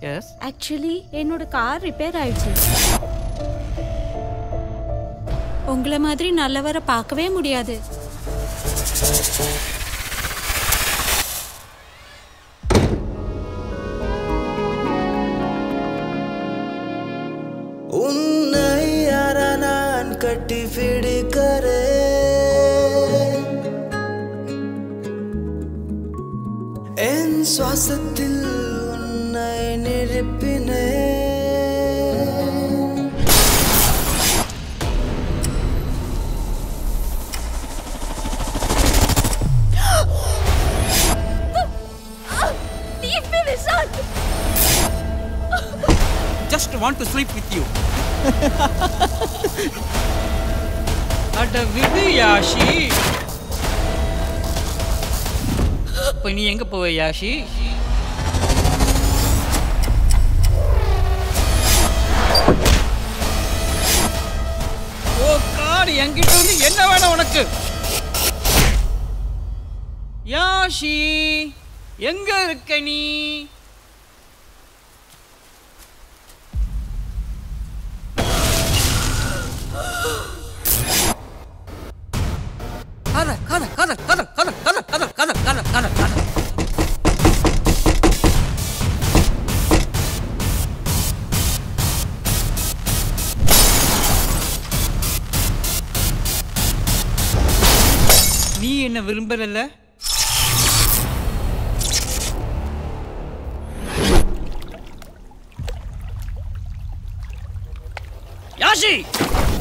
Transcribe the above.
Yes. Actually, என்னோட car repair ஆயிடுச்சு. உங்கள மாதிரி நல்லவரை பார்க்கவே முடியாது. உன்னை யாரா நான் கட்டி பிடிக்கிறேன் என் சுவாசத்தில் உன்னை நிரப்பினேன் Just want to sleep with you. அட விடு யாஷி. இப்போ நீ எங்க போவ யாஷி? ஓ கார் என்கிட்ட வந்து என்ன வேணும் உனக்கு? யாஷி எங்க இருக்க நீ? நீ என்ன விரும்பல? யாஷி